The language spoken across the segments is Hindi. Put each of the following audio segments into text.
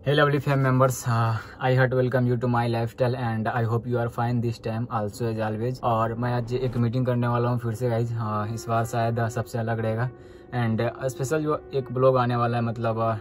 Hey lovely fam members, I heart welcome you to my lifestyle and I hope you are fine this time also as always। और मैं आज एक मीटिंग करने वाला हूँ फिर से गाइज। इस बार शायद सबसे अलग रहेगा एंड स्पेशल जो एक ब्लॉग आने वाला है,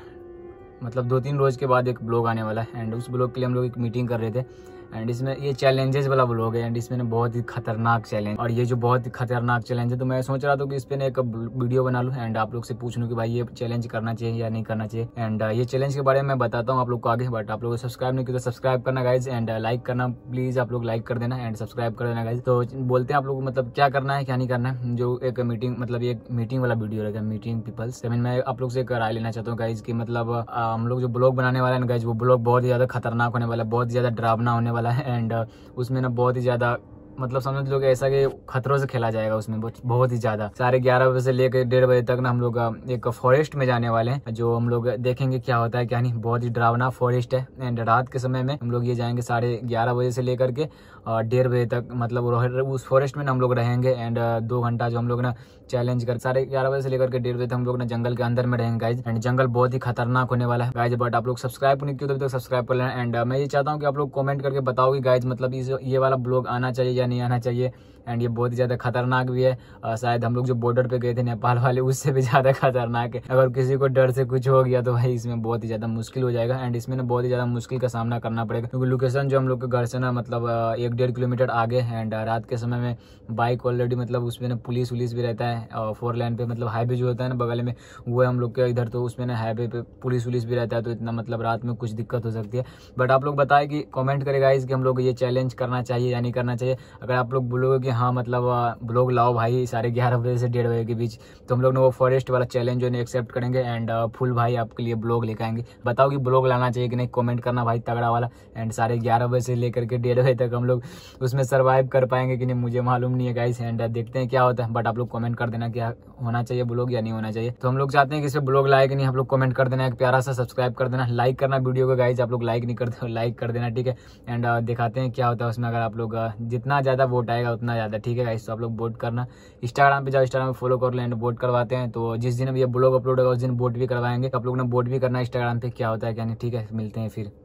मतलब 2-3 रोज के बाद एक ब्लॉग आने वाला है एंड उस ब्लॉग के लिए हम लोग एक मीटिंग कर रहे थे एंड इसमें ये चैलेंजेस वाला ब्लॉग है एंड इसमें बहुत ही खतरनाक चैलेंज, और ये जो बहुत ही खतरनाक चैलेंज है तो मैं सोच रहा था कि इस पर एक वीडियो बना लूँ एंड आप लोग से पूछ लूँ कि भाई ये चैलेंज करना चाहिए या नहीं करना चाहिए। एंड ये चैलेंज के बारे में मैं बताता हूँ आप लोग को आगे, बट आप लोग सब्सक्राइब नहीं किया तो सब्सक्राइब करना गाइज एंड लाइक करना प्लीज, आप लोग लाइक कर देना एंड सब्सक्राइब कर देना गाइज। तो बोलते हैं आप लोग मतलब क्या करना है क्या नहीं करना है, जो एक मीटिंग मतलब एक मीटिंग वाला वीडियो रहेगा, मीटिंग पीपल्स। मैं आप लोग से एक राय लेना चाहता हूँ गाइज की मतलब हम लोग जो ब्लॉग बनाने वाला है गाइज वो ब्लॉग बहुत ही ज्यादा खतरनाक होने वाला है, बहुत ही ज्यादा डरावना होने वाला है एंड उसमें ना बहुत ही ज्यादा मतलब समझ लो कि ऐसा कि खतरों से खेला जाएगा उसमें बहुत ही ज्यादा। 11:30 बजे से लेकर 1:30 बजे तक ना हम लोग एक फॉरेस्ट में जाने वाले हैं, जो हम लोग देखेंगे क्या होता है क्या नहीं। बहुत ही डरावना फॉरेस्ट है एंड रात के समय में हम लोग ये जाएंगे 11:30 बजे से लेकर के 1:30 बजे तक, मतलब उस फॉरेस्ट में ना हम लोग रहेंगे एंड 2 घंटा जो हम लोग ना चैलेंज कर 11:30 बजे से लेकर के 1:30 बजे तक हम लोग ना जंगल के अंदर में रहेंगे गाइज एंड जंगल बहुत ही खतरनाक होने वाला है गाइज। बट आप लोग सब्सक्राइब नहीं किए तो अभी तक सब्सक्राइब कर लेना एंड मैं ये चाहता हूँ कि आप लोग कमेंट करके बताओ कि गाइज मतलब ये वाला ब्लॉग आना चाहिए या नहीं आना चाहिए। एंड ये बहुत ही ज्यादा खतरनाक भी है, शायद हम लोग जो बॉर्डर पे गए थे नेपाल वाले उससे भी ज्यादा खतरनाक है। अगर किसी को डर से कुछ हो गया तो भाई इसमें बहुत ही ज्यादा मुश्किल हो जाएगा एंड इसमें ना बहुत ही ज्यादा मुश्किल का सामना करना पड़ेगा, क्योंकि लोकेशन जो हम लोग के घर से ना मतलब 1-1.5 किलोमीटर आगे है एंड रात के समय में बाइक ऑलरेडी मतलब उसमें ना पुलिस भी रहता है 4 लाइन पे, मतलब हाईवे जो होता है ना बगल में वो है हम लोग के इधर, तो उसमें ना हाईवे पे पुलिस भी रहता है, तो इतना मतलब रात में कुछ दिक्कत हो सकती है। बट आप लोग बताए कि कमेंट करेगा इस कि हम लोग ये चैलेंज करना चाहिए या नहीं करना चाहिए। अगर आप लोग बोलोगे कि हाँ मतलब ब्लॉग लाओ भाई 11:30 बजे से 1:30 बजे के बीच, तो हम लोग ने वो फॉरेस्ट वाला चैलेंज जो है एक्सेप्ट करेंगे एंड फुल भाई आपके लिए ब्लॉग लेकर आएंगे। बताओ कि ब्लॉग लाना चाहिए कि नहीं, कमेंट करना भाई तगड़ा वाला एंड 11:30 बजे से लेकर के 1:30 बजे तक हम लोग उसमें सर्वाइव कर पाएंगे कि नहीं मुझे मालूम नहीं है गाइस एंड देखते हैं क्या होता है। बट आप लोग कमेंट कर देना क्या होना चाहिए ब्लॉग या नहीं होना चाहिए। तो हम लोग चाहते हैं कि इस पे ब्लॉग लाए कि नहीं, आप लोग कमेंट कर देना, एक प्यारा सा सब्सक्राइब कर देना, लाइक करना वीडियो को गाइज, आप लोग लाइक नहीं करते हो लाइक कर देना ठीक है। एंड दिखाते हैं क्या होता है उसमें, अगर आप लोग जितना ज्यादा वोट आएगा उतना ज्यादा ठीक है गाइज। तो आप लोग वोट करना, इंस्टाग्राम पे जाओ, इंस्टाग्राम पे फॉलो कर लो एंड वोट करवाते हैं। तो जिस दिन अब ये ब्लॉग अपलोड होगा उस दिन वोट भी करवाएंगे, आप लोग ने वोट भी करना इंस्टाग्राम पे क्या होता है क्या नहीं ठीक है। मिलते हैं फिर।